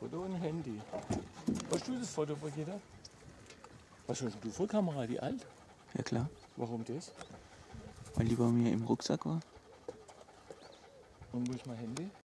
Foto und Handy. Hast du das Foto von jeder? Was hast du für Kamera, die alt? Ja klar, Warum das? weil die bei mir im Rucksack war. Und wo ist mein Handy?